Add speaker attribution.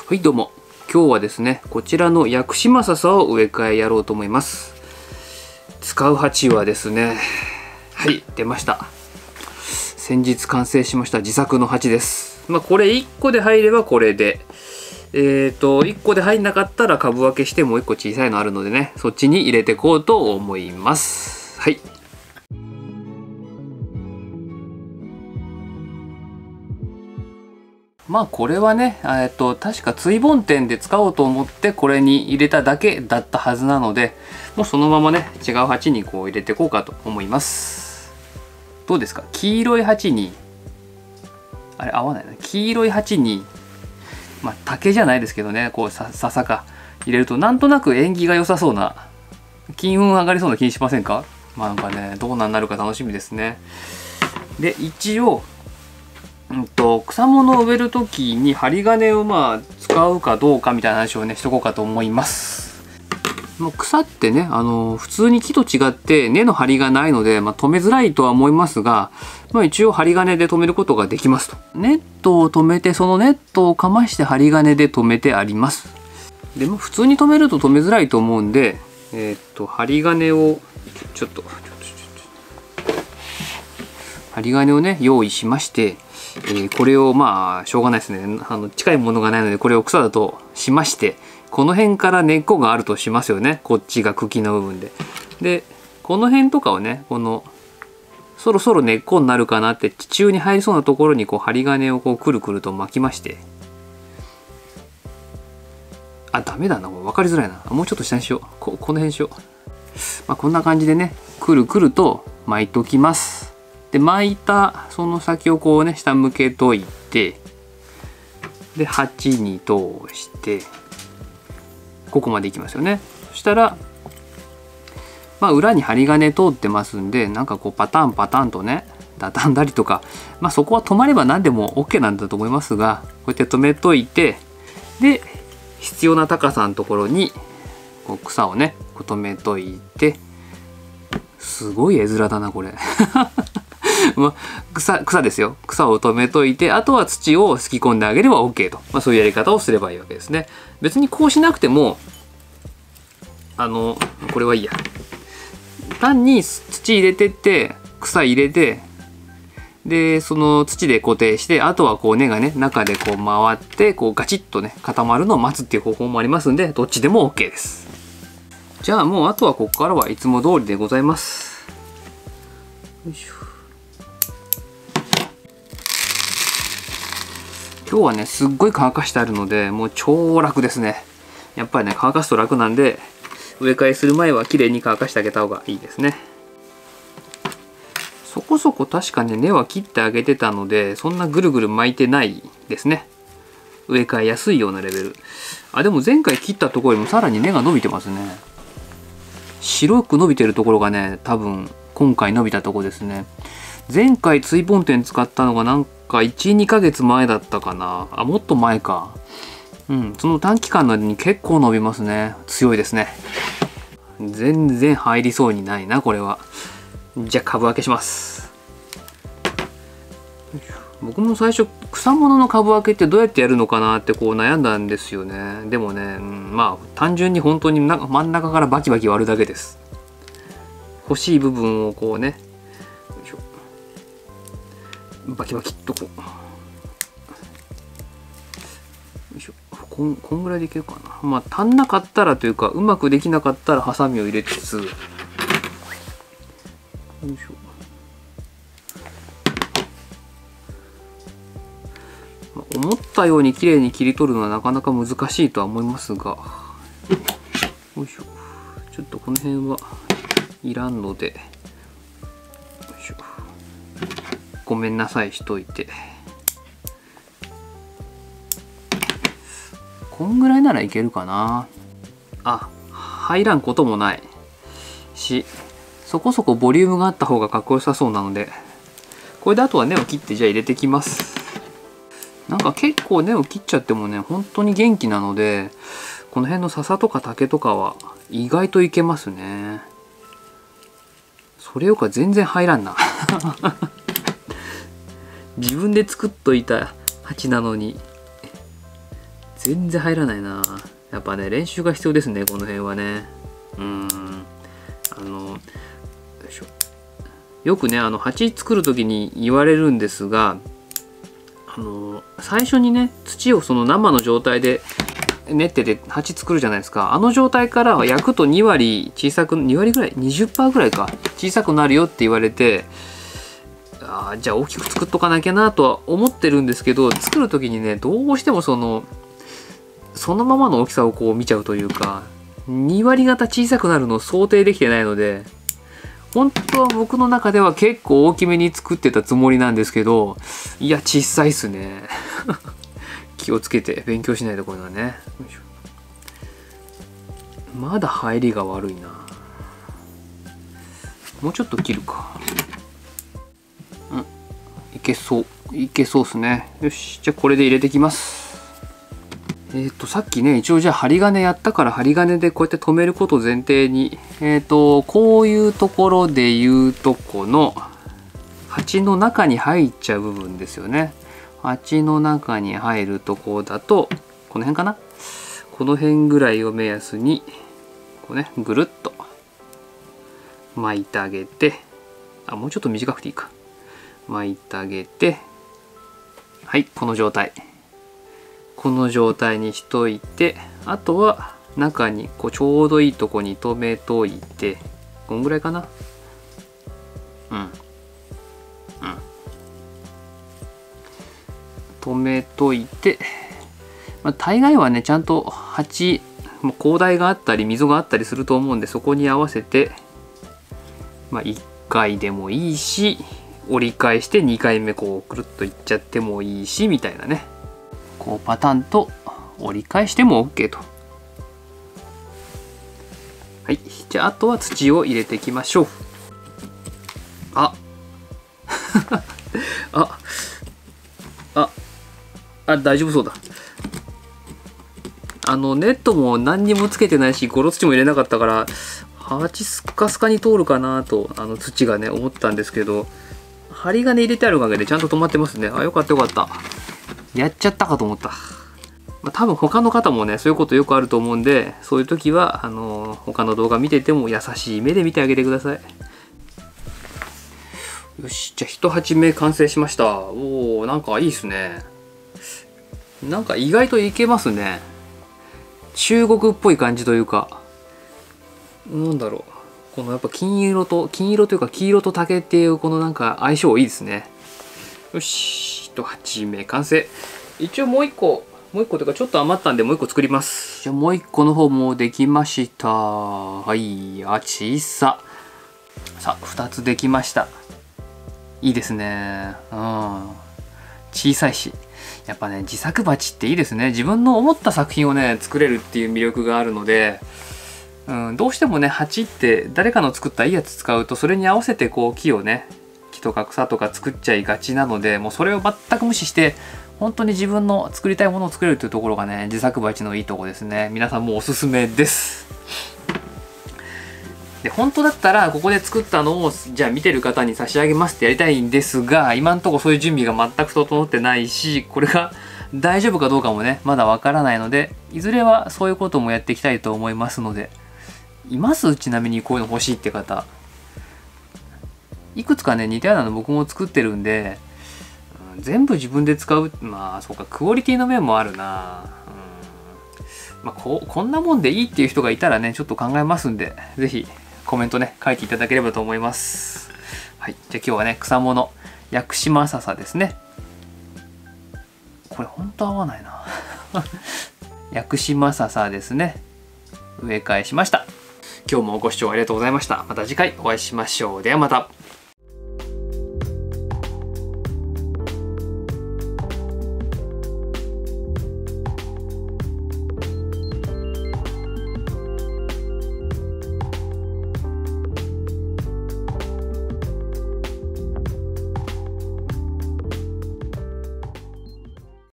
Speaker 1: はいどうも、今日はですねこちらの屋久島笹を植え替えやろうと思います。使う鉢はですね、はい出ました。先日完成しました自作の鉢です。これ1個で入ればこれで、1個で入んなかったら株分けしてもう1個小さいのあるのでね、そっちに入れていこうと思います。はい。これはね、確か追盆店で使おうと思ってこれに入れただけだったはずなので、もうそのままね違う鉢にこう入れていこうかと思います。どうですか？黄色い鉢にあれ合わないな。黄色い鉢に竹じゃないですけどね、こう笹か入れるとなんとなく縁起が良さそうな、金運上がりそうな気しませんか？なんかねどうなんなるか楽しみですね。で一応草物を植える時に針金を使うかどうかみたいな話をねしとこうかと思います。草ってね普通に木と違って根の張りがないので、止めづらいとは思いますが、一応針金で留めることができますと。ネットを留めてそのネットをかまして針金で留めてあります。でも普通に留めると留めづらいと思うんで、針金を針金をね用意しまして、これをしょうがないですね、近いものがないのでこれを草だとしまして、この辺から根っこがあるとしますよね。こっちが茎の部分で。でこの辺とかをねそろそろ根っこになるかなって地中に入りそうなところに針金をくるくると巻きまして、ダメだな、分かりづらいな。もうちょっと下にしよう。この辺しよう。こんな感じでねくるくると巻いておきます。で巻いたその先を下向けといて、で鉢に通してここまでいきますよね。そしたら裏に針金通ってますんで、パターンとね畳んだりとか、そこは止まれば何でも OK なんだと思いますが、こうやって止めといて、で必要な高さのところに草をね止めといて、すごい絵面だなこれ草ですよ。草を止めといて、あとは土をすき込んであげれば OK と、そういうやり方をすればいいわけですね。別にこうしなくてもこれはいいや。単に土入れてって草入れて、でその土で固定して、あとは根がね中で回ってガチッとね固まるのを待つっていう方法もありますんで、どっちでも OK です。じゃあもうあとはここからはいつも通りでございます。よいしょ。今日はねすっごい乾かしてあるのでもう超楽ですね。やっぱりね乾かすと楽なんで、植え替えする前は綺麗に乾かしてあげた方がいいですね。そこそこ確かね根は切ってあげてたので、そんなぐるぐる巻いてないですね。植え替えやすいようなレベル。でも前回切ったところよりもさらに根が伸びてますね。白く伸びてるところがね多分今回伸びたところですね。前回追盆店使ったのが1、2ヶ月前だったかな。もっと前か。その短期間の間に結構伸びますね。強いですね。全然入りそうにないなこれは。じゃあ株分けします。僕も最初草物の株分けってどうやってやるのかなって悩んだんですよね。でもね、単純に本当に真ん中からバキバキ割るだけです。欲しい部分をねバキバキっとよいしょ。こんぐらいでいけるかな。足んなかったらというか、うまくできなかったらハサミを入れつつ、よいしょ。思ったように綺麗に切り取るのはなかなか難しいとは思いますが、よいしょ。ちょっとこの辺はいらんので、よいしょ。ごめんなさいしといて。こんぐらいならいけるかな。入らんこともないし、そこそこボリュームがあった方がかっこよさそうなので、これであとは根を切ってじゃあ入れてきます。結構根を切っちゃってもね本当に元気なので、この辺の笹とか竹とかは意外といけますね。それよか全然入らんな自分で作っといた鉢なのに全然入らないな。やっぱね練習が必要ですね、この辺はね。よいしょ。よくね鉢作る時に言われるんですが、最初にね土をその生の状態で練ってて鉢作るじゃないですか。あの状態から焼くと2割小さく、2割ぐらい 20% ぐらいか小さくなるよって言われて、じゃあ大きく作っとかなきゃなとは思ってるんですけど、作る時にねどうしてもそのままの大きさをこう見ちゃうというか、2割方小さくなるのを想定できてないので、本当は僕の中では結構大きめに作ってたつもりなんですけど、いや小さいっすね。気をつけて勉強しないところだね。まだ入りが悪いな。もうちょっと切るか。いけそうっすね。よし、じゃあこれで入れてきます。さっきね一応じゃあ針金やったから、針金でこうやって留めることを前提に、こういうところでいうとこの鉢の中に入っちゃう部分ですよね。鉢の中に入るとこだとこの辺かな、この辺ぐらいを目安にこうねぐるっと巻いてあげて、もうちょっと短くていいか、巻いてあげて、はい、この状態にしといて、あとは中にこうちょうどいいとこに留めといて、こんぐらいかな。留めといて、大概はねちゃんと鉢高台があったり溝があったりすると思うんで、そこに合わせて1回でもいいし、折り返して2回目こうくるっといっちゃってもいいしみたいなね、こうパターンと折り返しても OK と。はい、じゃああとは土を入れていきましょう。大丈夫そうだ。ネットも何にもつけてないし、ゴロ土も入れなかったから、鉢スカスカに通るかなと土がね思ったんですけど、針金入れてあるおかげでちゃんと止まってますね。よかったよかった。やっちゃったかと思った。多分他の方もねそういうことよくあると思うんで、そういう時は他の動画見てても優しい目で見てあげてください。よし、じゃあ1鉢目完成しました。おお、なんかいいっすね。なんか意外といけますね。中国っぽい感じというか、なんだろう、このやっぱ金色というか黄色と竹っていうこのなんか相性いいですね。よし、1鉢目完成。一応もう一個というかちょっと余ったんでもう一個作ります。じゃあもう一個の方もできました。はい、小さ。さあ2つできました。いいですね。小さいし、やっぱね自作鉢っていいですね。自分の思った作品をね作れるっていう魅力があるので、どうしてもね鉢って誰かの作ったいいやつ使うと、それに合わせてこう木とか草とか作っちゃいがちなので、もうそれを全く無視して本当に自分の作りたいものを作れるというところがね自作鉢のいいところですね。皆さんもおすすめです。で本当だったらここで作ったのをじゃあ見てる方に差し上げますってやりたいんですが、今んとこそういう準備が全く整ってないし、これが大丈夫かどうかもねまだわからないので、いずれはそういうこともやっていきたいと思いますので、います？ちなみにこういうの欲しいって方いくつかね似たようなの僕も作ってるんで、全部自分で使う、そうか、クオリティの面もあるな。こんなもんでいいっていう人がいたらねちょっと考えますんで、是非コメントね書いていただければと思います。はい、じゃあ今日はね草物屋久島笹ですね。これほんと合わないな。屋久島笹ですね、植え替えしました。今日もご視聴ありがとうございました。また次回お会いしましょう。ではまた。